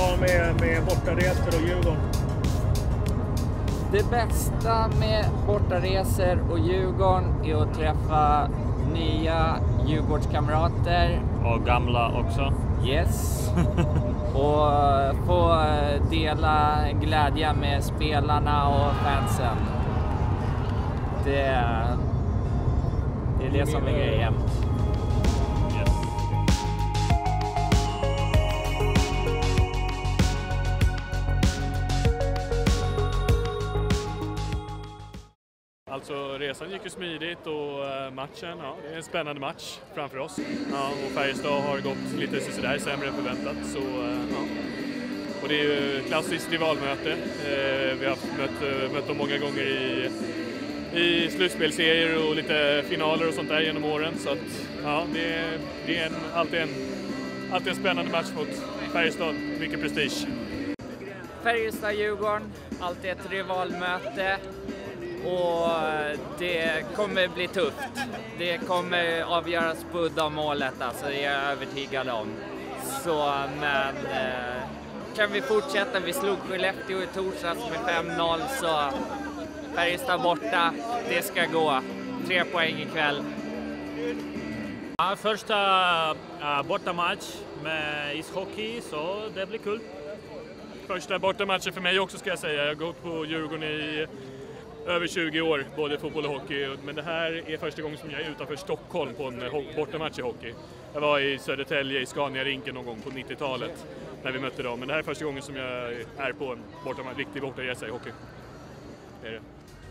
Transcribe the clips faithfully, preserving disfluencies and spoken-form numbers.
bra med, med bortaresor och Djurgården? Det bästa med bortaresor och Djurgården är att träffa nya Djurgårdskamrater. Och gamla också. Yes. Och få dela glädje med spelarna och fansen. Det, det är det som är grejen. Alltså resan gick ju smidigt och matchen, ja, det är en spännande match framför oss. Ja, och Färjestad har gått lite sådär sämre än förväntat. Så, ja. Och det är ju ett klassiskt rivalmöte. Eh, vi har mött, mött dem många gånger i, i slutspelserier och lite finaler och sånt där genom åren. Så att, ja, det, är, det är en, alltid, en, alltid en spännande match mot Färjestad. Mycket prestige. Färjestad-Djurgården, alltid ett rivalmöte. Och det kommer bli tufft. Det kommer avgöras på uddamålet, alltså det är jag övertygad om. Så, men eh, kan vi fortsätta? Vi slog Skellefteå i torsdags med fem noll, så Färjestad borta, det ska gå. Tre poäng ikväll. Ja, första uh, bortamatch med ishockey, så det blir kul. Första bortamatchen för mig också, ska jag säga. Jag har gått på Djurgården i över tjugo år, både fotboll och hockey. Men det här är första gången som jag är utanför Stockholm på en bortamatch i hockey. Jag var i Södertälje i Scania-rinken någon gång på nittiotalet när vi mötte dem. Men det här är första gången som jag är på en bortamatch, riktig bortaresa i hockey. Det är det.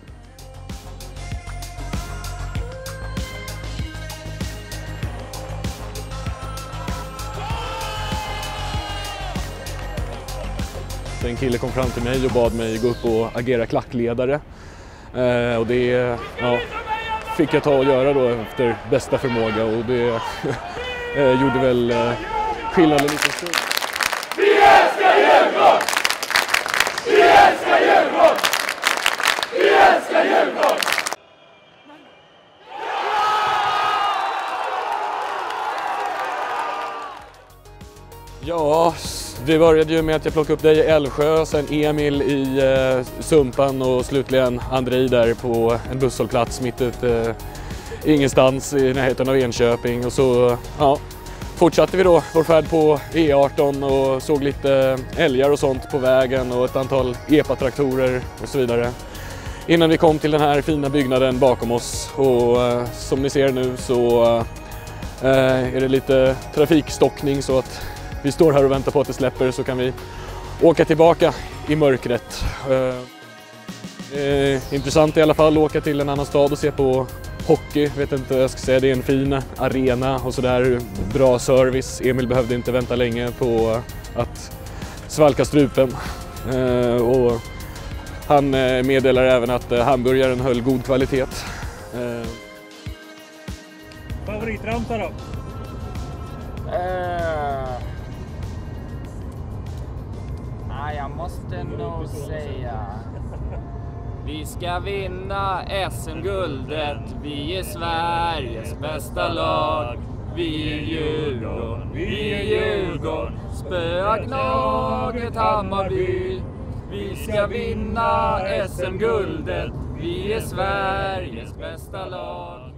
En kille kom fram till mig och bad mig gå upp och agera klackledare. Eh, och det ja, fick jag ta och göra då efter bästa förmåga, och det eh, gjorde väl eh, skillnaden lite stund. Vi älskar Djurgården! Vi älskar Djurgården! Vi älskar Djurgården! Ja, det började ju med att jag plockade upp dig i Älvsjö, sen Emil i eh, Sumpan och slutligen Andrei där på en busshållplats mitt ute eh, ingenstans i närheten av Enköping. Och så ja, fortsatte vi då vår färd på E arton och såg lite älgar och sånt på vägen och ett antal E P A-traktorer och så vidare. Innan vi kom till den här fina byggnaden bakom oss, och eh, som ni ser nu så eh, är det lite trafikstockning, så att vi står här och väntar på att det släpper, så kan vi åka tillbaka i mörkret. Eh, intressant i alla fall att åka till en annan stad och se på hockey. Vet inte vad jag ska säga, det är en fin arena och sådär. Bra service. Emil behövde inte vänta länge på att svalka strupen. Eh, och han meddelar även att hamburgaren höll god kvalitet. Eh. Favoritramsa då? Uh, nej, jag måste nog säga vi ska vinna S M-guldet. Vi är Sveriges bästa lag. Vi är Djurgården, vi är Djurgården. Spöa Gnaget Hammarby. Vi ska vinna S M-guldet. Vi är Sveriges bästa lag.